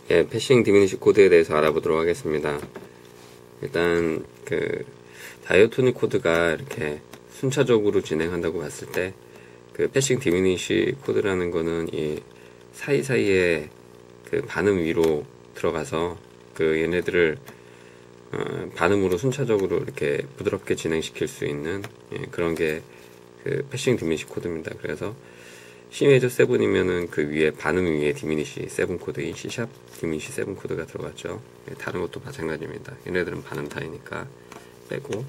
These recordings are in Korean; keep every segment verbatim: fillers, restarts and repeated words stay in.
예, 패싱 디미니시 코드에 대해서 알아보도록 하겠습니다. 일단 그 다이어토닉 코드가 이렇게 순차적으로 진행한다고 봤을 때 그 패싱 디미니시 코드라는 거는 이 사이사이에 그 반음 위로 들어가서 그 얘네들을 어, 반음으로 순차적으로 이렇게 부드럽게 진행시킬 수 있는 예, 그런 게 그 패싱 디미니시 코드입니다. 그래서 C 메이저 칠이면은 그 위에 반음 위에 디미니시 칠 코드인 C 샵 디미니시 칠 코드가 들어갔죠. 예, 다른 것도 마찬가지입니다. 얘네들은 반음 타이니까 빼고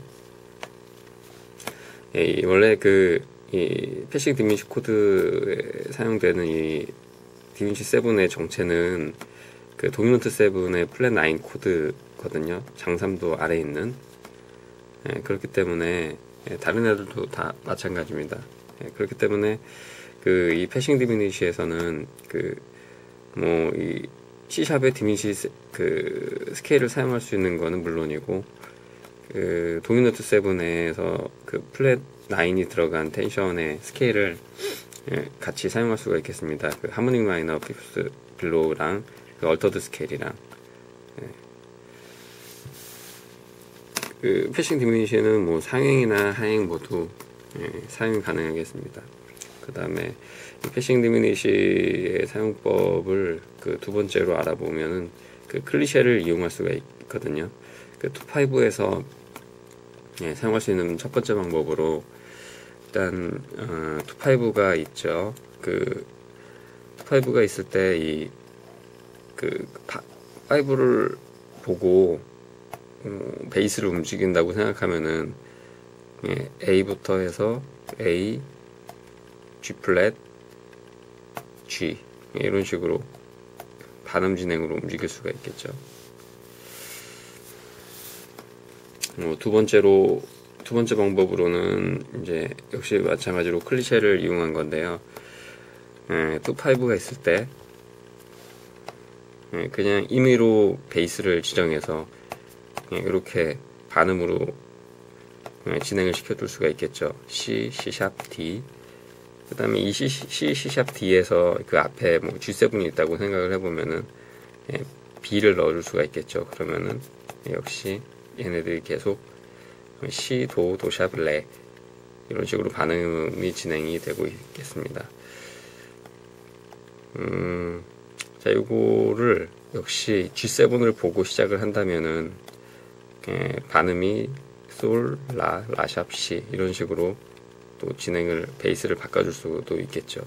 예, 이 원래 그 이 패싱 디미니시 코드에 사용되는 이 디미니시 칠의 정체는 그 도미넌트 칠의 플랫 나인 코드거든요. 장삼도 아래에 있는 예, 그렇기 때문에 예, 다른 애들도 다 마찬가지입니다. 예, 그렇기 때문에 그 이 패싱 디미니시에서는 그 뭐 이 C샵의 디미니시 그 스케일을 사용할 수 있는 거는 물론이고 그 도미넌트 칠에서 그 플랫 나인이 들어간 텐션의 스케일을 예, 같이 사용할 수가 있겠습니다. 그 하모닉 마이너 피프스 빌로우랑 그 얼터드 스케일이랑 예. 그 패싱 디미니시는 뭐 상행이나 하행 모두 예, 사용이 가능하겠습니다. 그 다음에 패싱 디미니시의 사용법을 그 두 번째로 알아보면은 그 클리셰를 이용할 수가 있거든요. 그 이십오에서 예, 사용할 수 있는 첫 번째 방법으로 일단 어, 이십오가 있죠. 그 이십오가 있을 때 이 그 파이브를 보고 어, 베이스를 움직인다고 생각하면은 예, A부터 해서 A, G 플랫, G 예, 이런 식으로 반음 진행으로 움직일 수가 있겠죠. 어, 두 번째로 두 번째 방법으로는 이제 역시 마찬가지로 클리셰를 이용한 건데요. 예, 이십오가 있을 때 예, 그냥 임의로 베이스를 지정해서 예, 이렇게 반음으로 예, 진행을 시켜둘 수가 있겠죠. C, C 샵, D. 그 다음에 이 C, C, C 샵 D에서 그 앞에 뭐 지 칠이 있다고 생각을 해보면은 예, B를 넣어줄 수가 있겠죠. 그러면은 예, 역시 얘네들이 계속 C, 도, 도 샵, 레 이런 식으로 반음이 진행이 되고 있겠습니다. 음, 자, 요거를 역시 지 칠을 보고 시작을 한다면은 예, 반음이 솔, 라, 라 샵, 시 이런 식으로 또 진행을 베이스를 바꿔줄 수도 있겠죠.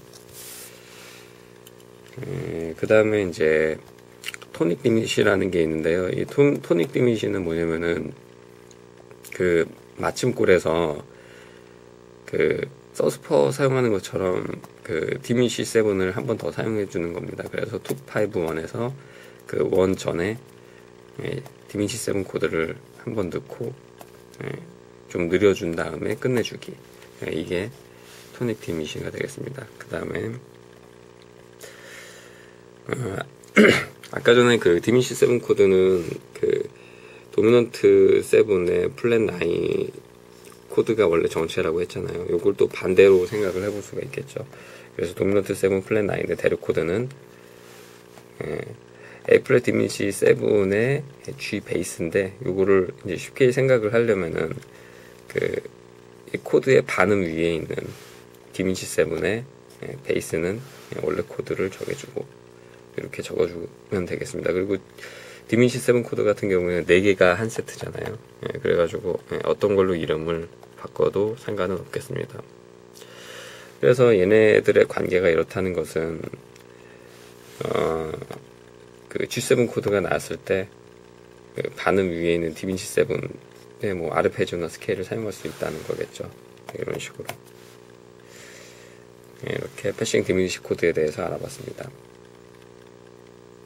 예, 그 다음에 이제 토닉 디미시라는 게 있는데요. 이 토, 토닉 디미시는 뭐냐면은 그 마침골에서 그 서스퍼 사용하는 것처럼 그 디미시 칠을 한 번 더 사용해 주는 겁니다. 그래서 이백오십일에서 그 원 전에 예, 디미시 칠 코드를 한 번 넣고 예, 좀 느려준 다음에 끝내주기. 예, 이게 토닉 디미시가 되겠습니다. 그 다음에 어, 아까 전에 그 디미시 칠 코드는 그 도미넌트 칠의 플랫 나인 코드가 원래 정체라고 했잖아요. 요걸 또 반대로 생각을 해볼 수가 있겠죠. 그래서 도미넌트 칠 플랫 나인의 대륙 코드는 예, A 플랫 디미시 칠의 G 베이스인데 요거를 이제 쉽게 생각을 하려면은 그 이 코드의 반음 위에 있는 디미시 칠의 예, 베이스는 예, 원래 코드를 정해주고 이렇게 적어주면 되겠습니다. 그리고 디미시 칠 코드 같은 경우에는 네 개가 한 세트잖아요. 예, 그래가지고 예, 어떤 걸로 이름을 바꿔도 상관은 없겠습니다. 그래서 얘네들의 관계가 이렇다는 것은 어, 그 지 칠 코드가 나왔을 때 그 반음 위에 있는 디미시 칠의 뭐 아르페지오나 스케일을 사용할 수 있다는 거겠죠. 이런 식으로 예, 이렇게 패싱 디미니시 코드에 대해서 알아봤습니다.